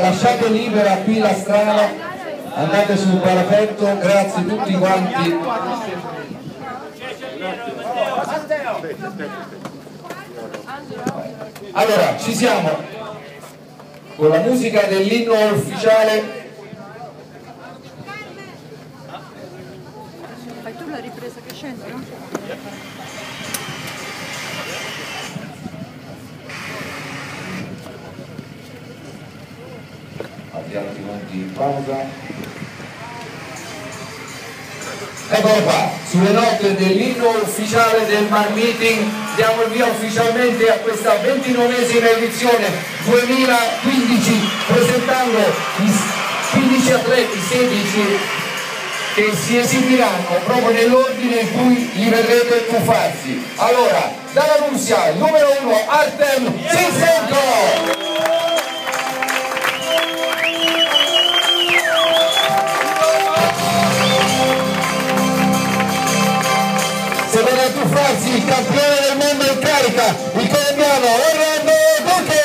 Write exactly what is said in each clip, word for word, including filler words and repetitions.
lasciate libera qui la strada, andate sul parapetto, grazie a tutti quanti. Allora, ci siamo con la musica dell'inno ufficiale. Fai tu la ripresa che scende, no? Abbiamo i conti in pausa. Eccolo qua, sulle note dell'inno ufficiale del Man Meeting diamo il via ufficialmente a questa ventinovesima edizione duemilaquindici, presentando i quindici atleti, sedici che si esibiranno proprio nell'ordine in cui li vedrete tuffarsi. Allora, dalla Russia, il numero uno, Artem Zinchenko. Se viene a tuffarsi il campione del mondo in carica, il colombiano Orlando Duque.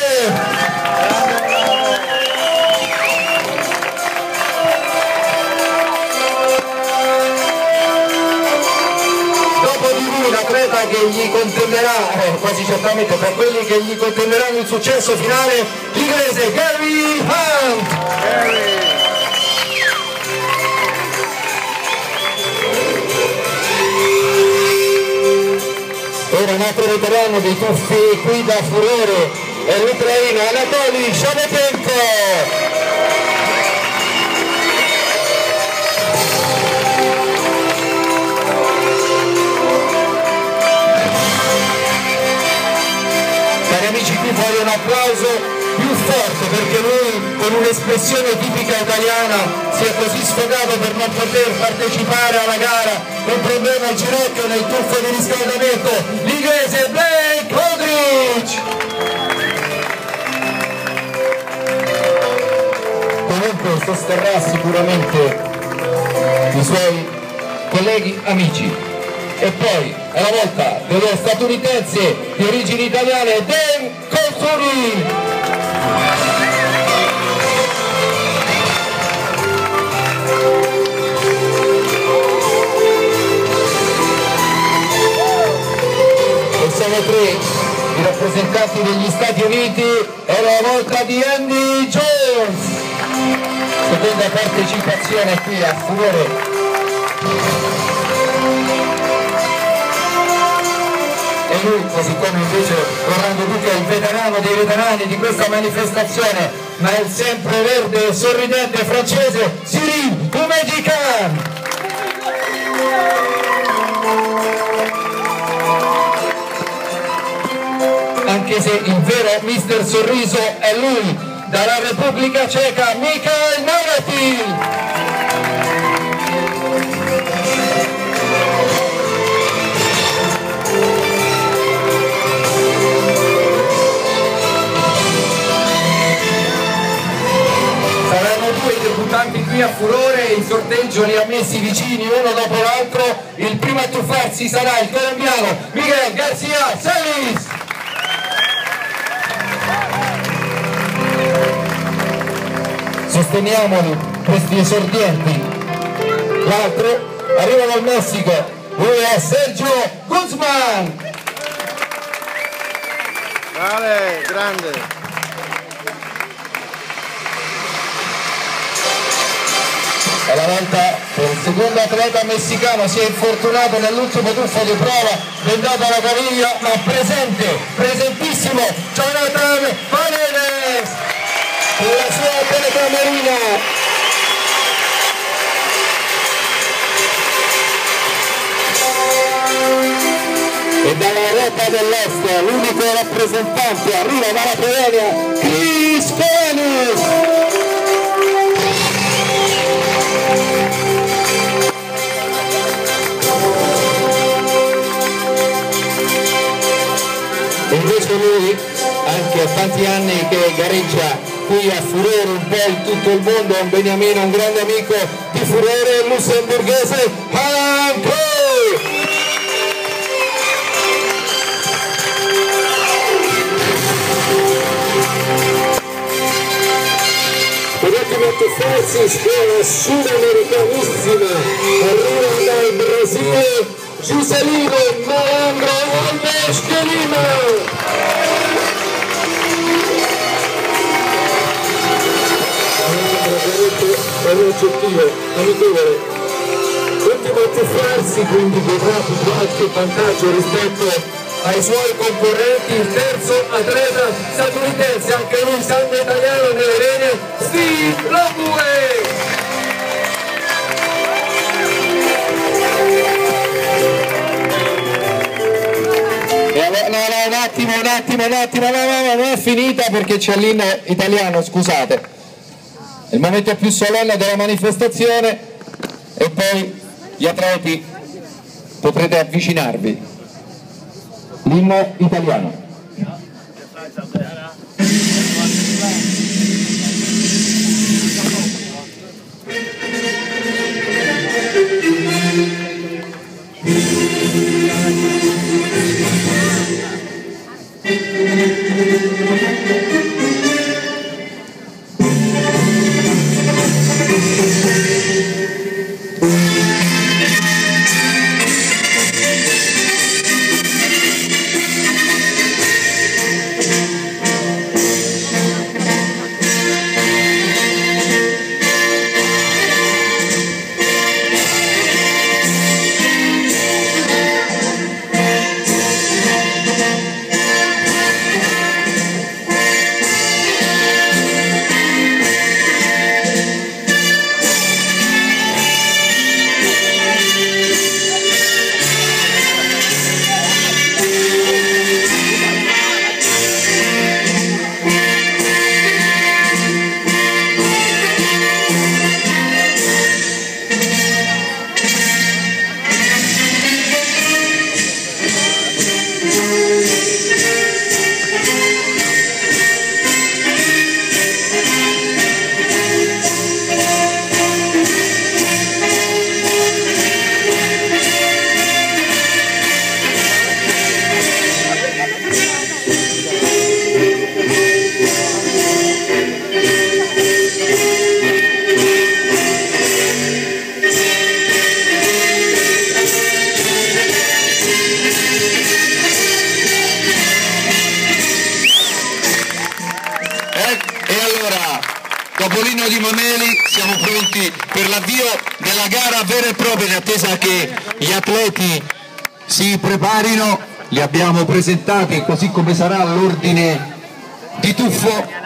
Dopo di lui l'atleta che gli contenderà, eh, quasi certamente per quelli che gli contenderanno il successo finale, l'inglese Gary Hunt. Gary. Era un altro veterano dei tuffi qui da furore, è l'ucraino Anatoly Shanepenko. Cari amici, qui voglio un applauso più forte perché lui, con un'espressione tipica italiana, si è così sfogato per non poter partecipare alla gara, un problema al ginocchio nel tuffo di riscaldamento, l'inglese Blake Aldridge. Comunque sosterrà sicuramente i suoi colleghi amici. E poi è la volta dello statunitense di origini italiane Dan Colsuri. Sono tre i rappresentanti degli Stati Uniti, è la volta di Andy Jones, seconda partecipazione qui a furore. E lui, così come invece Orlando Duque, è il veterano dei veterani di questa manifestazione, ma è il sempre verde e sorridente francese Cyril Boumediene. Anche se il vero mister Sorriso è lui, dalla Repubblica Ceca, Michael Navratil. Saranno due i debuttanti qui a furore, il sorteggio li ha messi vicini uno dopo l'altro. Il primo a tuffarsi sarà il colombiano Miguel Garcia Celis. Sosteniamoli, questi esordienti. L'altro arriva dal Messico, lui è Sergio Guzman. Vale, grande. È la volta per il secondo atleta messicano, si è infortunato nell'ultimo tuffo di prova, bendato alla caviglia, ma presente, presentissimo, Jonathan Paredes, con la sua telecamerina. E dall'Europa dell'Est l'unico rappresentante arriva dalla Polonia, Chris Venus. E invece lui, anche a tanti anni che gareggia qui a furore un po' in tutto il mondo, è un beniamino, un grande amico di furore, il lussemburghese Alan Coe. ultimo a tuffarsi, scuola sudamericanissima, arriva dal Brasile Giuselino Malandro Alves de Lima. È un oggettivo amichevole, ultimo a tuffarsi, quindi potrà più qualche vantaggio rispetto ai suoi concorrenti. Il terzo atleta statunitense, anche lui sangue italiano nelle vene, Steve Lambue. No, no, un attimo, un attimo, un attimo, no, no, no, non è finita perché c'è l'inno italiano, scusate. Il momento più solenne della manifestazione e poi gli atleti potrete avvicinarvi. L'inno italiano. Topolino di Moneli, siamo pronti per l'avvio della gara vera e propria, in attesa che gli atleti si preparino. Li abbiamo presentati così come sarà l'ordine di tuffo.